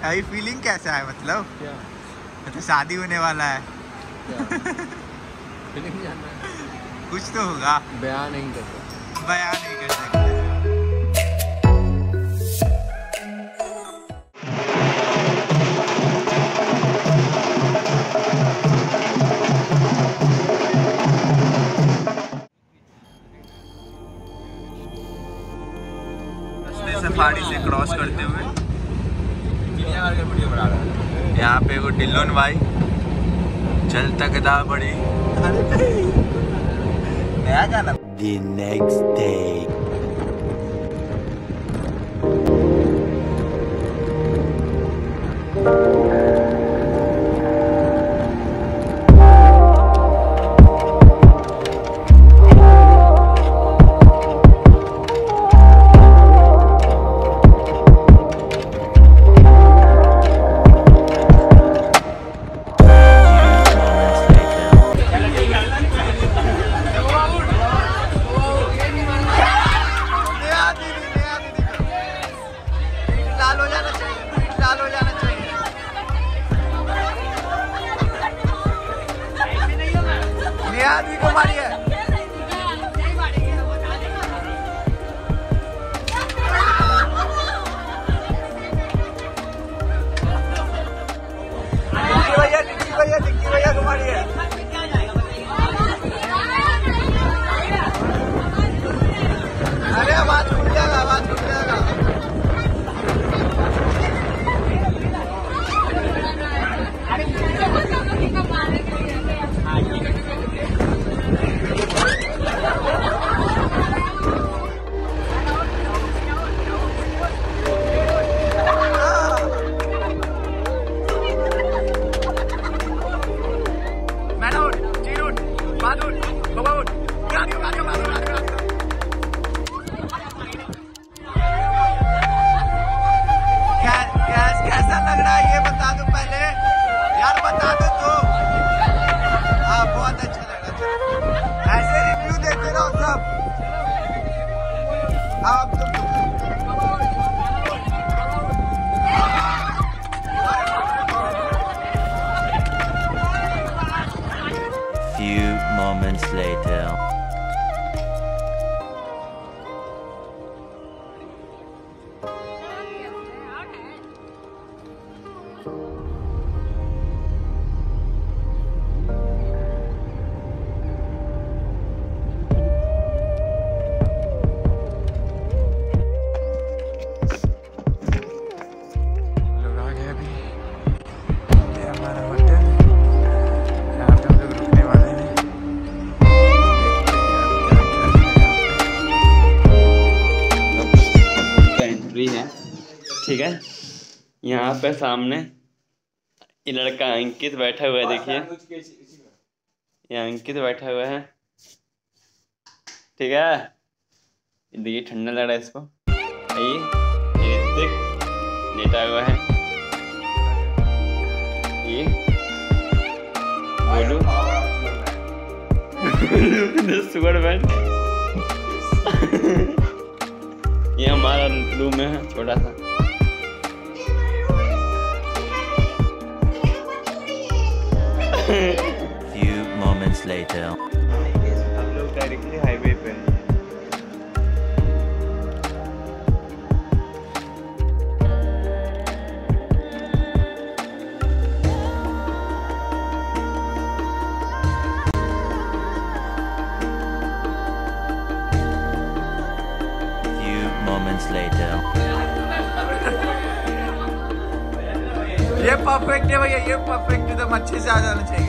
अभी फीलिंग कैसा है मतलब? क्या? तो शादी होने वाला है। फीलिंग जानना है? कुछ तो होगा, बयान नहीं कर सकते। बयान नहीं कर सकते। पहाड़ी से क्रॉस करते हुए यहाँ पे वो डिल्लोन भाई चल तकदा बड़ी नया गाना। The next day. Moments later. ठीक है, यहाँ पे सामने ये लड़का अंकित बैठा हुआ है, देखिए ये अंकित बैठा हुआ है। ठीक है, देखिए ठंडा लग रहा है इसको। ये ऋतिक लेटा हुआ है, ये बोलू सुगर बैंड। ये हमारा रूम है छोटा सा। Few moments later. हम लोग डायरेक्टली हाईवे पे हैं। Few moments later. ये परफेक्ट है भैया, ये परफेक्ट एकदम अच्छे से आ जाना चाहिए।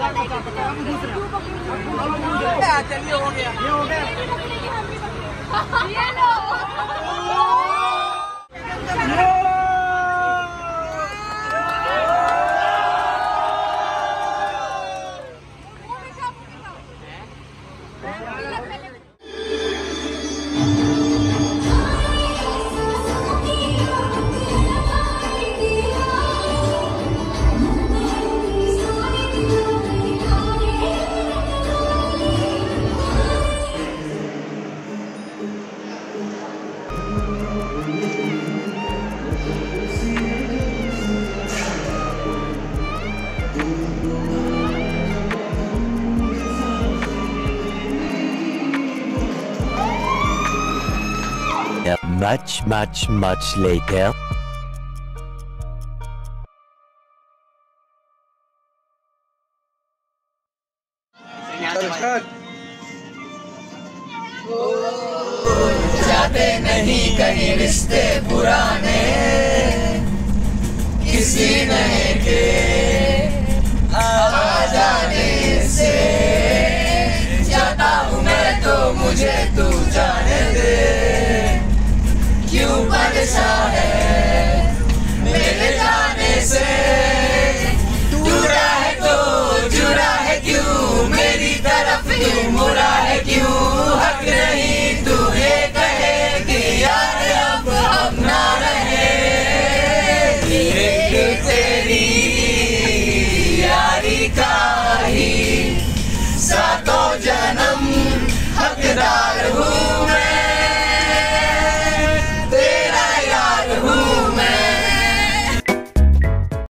चलिए हो गया, ये हो गया। Much later. जाते नहीं कहीं रिश्ते पुराने, किसी नए के आ जाने से जाता हूँ मैं तो मुझे तू जाने दे। क्यों परेशान है मेरे जाने से, जुड़ा है तो जुड़ा है क्यों, मेरी तरफ क्यों मुड़ा है क्यों, हक नहीं तू ये कहे कि यार अब हम ना रहे। एक तेरी यारी का ही सातों जन्म हकदार हूँ।